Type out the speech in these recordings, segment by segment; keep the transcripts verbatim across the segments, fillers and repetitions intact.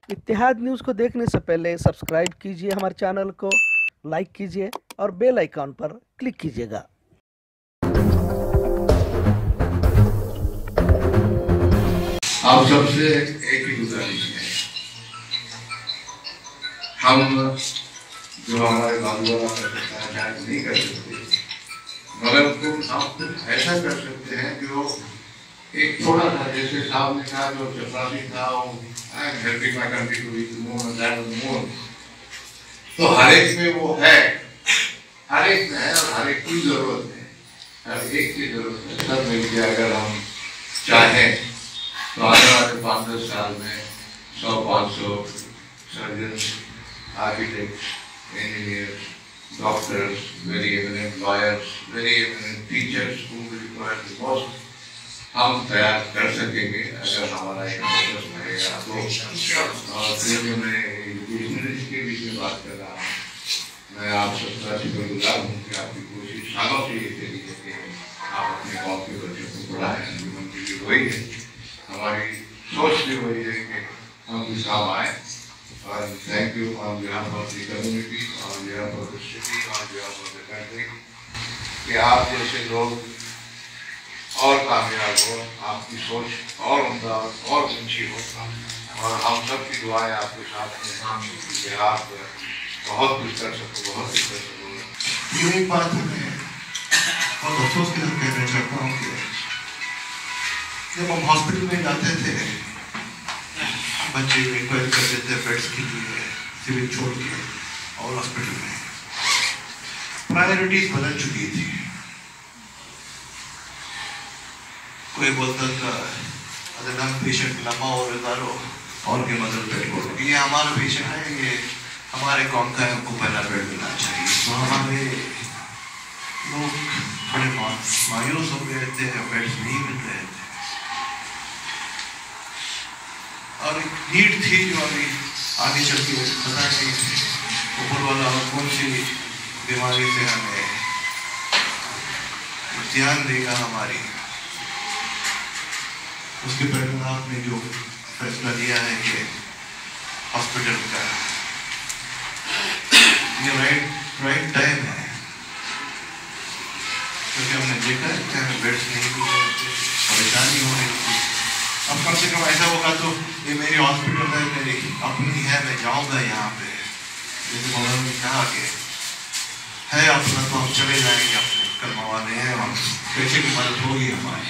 इत्तेहाद news को देखने से पहले सब्सक्राइब कीजिए हमारे चैनल को, लाइक कीजिए और बेल आइकॉन पर क्लिक कीजिएगा। आप सबसे एक ही गुजारिश है, हम जो हमारे बाबूदादा शायद नहीं कर सकते, मगर कुछ हम कुछ ऐसा कर सकते हैं जो एक थोड़ा सा, जैसे साहब ने कहा जो चपरासी था वो I am helping my country to reach more that more, तो हर एक में वो है, हर एक में है और हर एक की जरूरत है, हर एक की जरूरत है। सब मिलकर अगर हम चाहें तो आने वाले पाँच दस साल में सौ पाँच सौ surgeon, architect, engineers, doctors, very eminent lawyers, very eminent teachers who will require the most, हम तैयार कर सकेंगे अगर हमारा एक फोकस रहेगा तो। और फिर जो मैं एजुकेशनलिस्ट के विषय में बात कर रहा हूँ, मैं आप सबका शुक्रगुजार हूँ कि आपकी कोशिश सालों से ये चली है कि आप अपने गाँव के बच्चों को पढ़ाएं। अंजुमन की भी वही है, हमारी सोच भी वही है कि हम किस काम आए। और thank you on behalf of the community, on behalf of the city, on behalf of the country कि आप जैसे लोग और कामयाब हो, आपकी सोच और उम्दा और ऊंची हो, और हम सब की दुआएं आपके साथ हैं कि आप बहुत कुछ कर सको, बहुत कुछ कर सको। ये एक बात मैं बहुत अफसोस के साथ कहना चाहता हूँ कि जब हम हॉस्पिटल में जाते थे, बच्चे रिक्वेस्ट करते थे बेड्स के लिए, सिविल छोड़ के, और हॉस्पिटल में प्रायोरिटीज बदल चुकी थी। कोई बोलता था अगर हम पेशेंट लम्बा और उतारो और के मदद बेड बोलो, ये हमारा पेशेंट है, ये हमारे कौन का है, हमको पहला बेड मिलना चाहिए। तो हमारे लोग बड़े मायूस हो गए थे, बेड्स नहीं मिल रहे थे, और एक नीड थी जो अभी आगे चल के पता नहीं ऊपर वाला कौन सी बीमारी से हमें ध्यान देगा हमारी। उसके पहले आपने जो फैसला लिया है कि हॉस्पिटल का ये राइट राइट टाइम है, क्योंकि हमने देखा है कि बेड्स नहीं मिल रहे थे, परेशानी हो रही थी। अब कम से कम ऐसा होगा तो ये मेरी हॉस्पिटल है, मेरी अपनी है, मैं जाऊंगा यहाँ पे, जैसे मौलाना ने कहा कि है अपना तो हम चले जाएंगे, अपने करवाने हैं, हम पैसे की मदद होगी हमारी।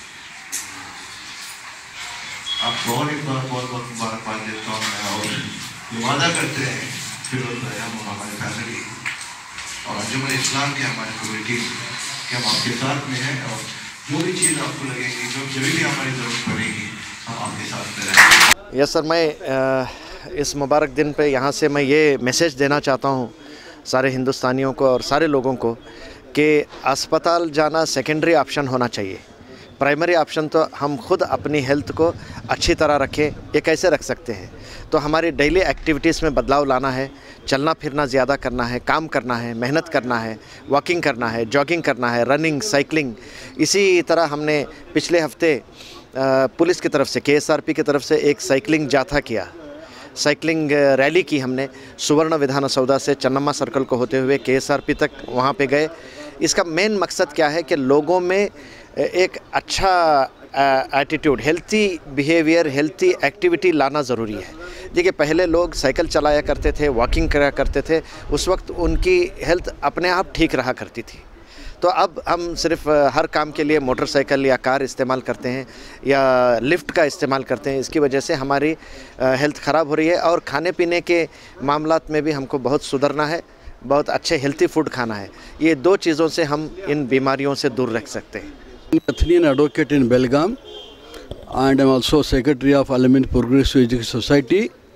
आपको और एक बार बहुत बहुत मुबारकबाद देता हूँ मैं, और ये वादा करते हैं फिर हम हमारे फैमिली और अंजुमन इस्लाम के हमारे कम्युनिटी के हम आपके साथ में हैं, और जो भी चीज़ आपको लगेगी, जो जब भी हमारी ज़रूरत पड़ेगी, हम आपके साथ में रहेंगे। यस सर, मैं इस मुबारक दिन पे यहाँ से मैं ये मैसेज देना चाहता हूँ सारे हिंदुस्तानियों को और सारे लोगों को कि अस्पताल जाना सेकेंडरी ऑप्शन होना चाहिए। प्राइमरी ऑप्शन तो हम खुद अपनी हेल्थ को अच्छी तरह रखें। ये कैसे रख सकते हैं? तो हमारी डेली एक्टिविटीज़ में बदलाव लाना है, चलना फिरना ज़्यादा करना है, काम करना है, मेहनत करना है, वॉकिंग करना है, जॉगिंग करना है, रनिंग, साइकिलिंग। इसी तरह हमने पिछले हफ्ते पुलिस की तरफ से, के एस आर पी की तरफ से एक साइकिलिंग जाथा किया, साइकिलिंग रैली की हमने सुवर्ण विधान सौदा से चन्नम्मा सर्कल को होते हुए के एस आर पी तक वहाँ पे गए। इसका मेन मकसद क्या है कि लोगों में एक अच्छा attitude, healthy behaviour, healthy activity लाना ज़रूरी है। देखिए, पहले लोग साइकिल चलाया करते थे, वॉकिंग करा करते थे, उस वक्त उनकी हेल्थ अपने आप ठीक रहा करती थी। तो अब हम सिर्फ हर काम के लिए मोटरसाइकिल या कार इस्तेमाल करते हैं या लिफ्ट का इस्तेमाल करते हैं। इसकी वजह से हमारी हेल्थ ख़राब हो रही है, और खाने पीने के मामलात में भी हमको बहुत सुधरना है, बहुत अच्छे हेल्थी फूड खाना है। ये दो चीज़ों से हम इन बीमारियों से दूर रख सकते हैं। Athenian advocate in Belgaum, and I'm also secretary of Al-Amin Progressive Education Society.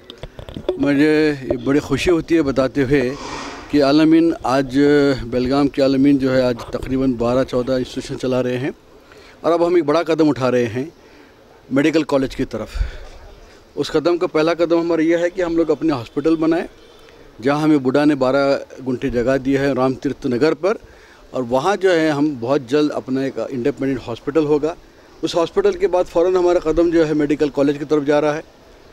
मुझे बड़ी खुशी होती है बताते हुए कि Al-Amin आज बेलगाम के Al-Amin जो है आज तकरीबन बारह चौदह इंस्टीट्यूशन चला रहे हैं, और अब हम एक बड़ा कदम उठा रहे हैं मेडिकल कॉलेज की तरफ। उस कदम का पहला कदम हमारा यह है कि हम लोग अपने हॉस्पिटल बनाएं, जहां हमें बुढ़ा ने बारह गुंठे जगह दी है राम तीर्थ नगर पर, और वहाँ जो है हम बहुत जल्द अपना एक इंडिपेंडेंट हॉस्पिटल होगा। उस हॉस्पिटल के बाद फ़ौरन हमारा कदम जो है मेडिकल कॉलेज की तरफ जा रहा है।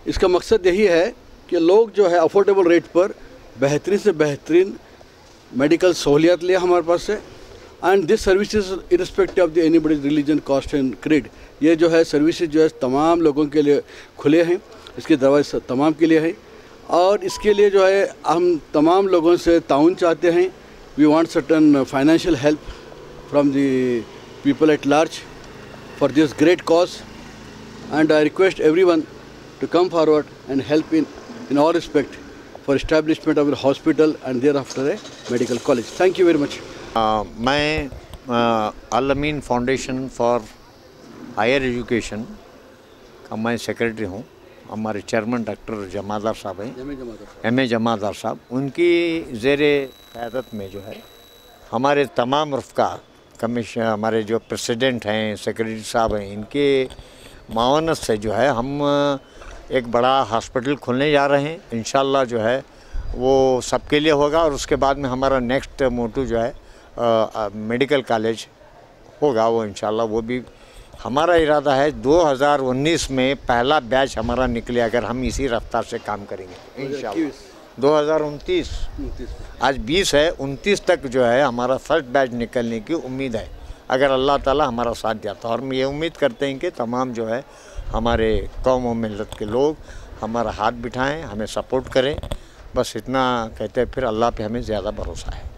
इसका मकसद यही है कि लोग जो है अफोर्डेबल रेट पर बेहतरीन से बेहतरीन मेडिकल सहूलियात ले हमारे पास से। And this services irrespective of the anybody religion caste and creed, ये जो है सर्विसेज जो है तमाम लोगों के लिए खुले हैं, इसके दरवाजे तमाम के लिए है। और इसके लिए जो है हम तमाम लोगों से ताउन चाहते हैं। We want certain financial help from the people at large for this great cause, and I request everyone to come forward and help in in all respect for establishment of a hospital and thereafter a medical college. Thank you very much. uh, मैं Al Ameen foundation for higher education का मैं secretary हूँ। हमारे chairman doctor जमादार साहब हैं, M A जमादार साहब, उनकी ज़ेरे क़यादत में जो है हमारे तमाम रफ़्का कमीशन, हमारे जो प्रेसिडेंट हैं, सेक्रेटरी साहब हैं, इनके मावनत से जो है हम एक बड़ा हॉस्पिटल खोलने जा रहे हैं। इंशाल्लाह जो है वो सबके लिए होगा और उसके बाद में हमारा नेक्स्ट मोटो जो है आ, आ, मेडिकल कॉलेज होगा। वो इंशाल्लाह वो भी हमारा इरादा है दो हज़ार उन्नीस में पहला बैच हमारा निकले, अगर हम इसी रफ्तार से काम करेंगे इंशाल्लाह। दो हज़ार उनतीस आज बीस है, उनतीस तक जो है हमारा फर्स्ट बैच निकलने की उम्मीद है, अगर अल्लाह ताला हमारा साथ देता। और हम ये उम्मीद करते हैं कि तमाम जो है हमारे कौम और मिल्लत के लोग हमारा हाथ बिठाएं, हमें सपोर्ट करें। बस इतना कहते हैं, फिर अल्लाह पे हमें ज़्यादा भरोसा है।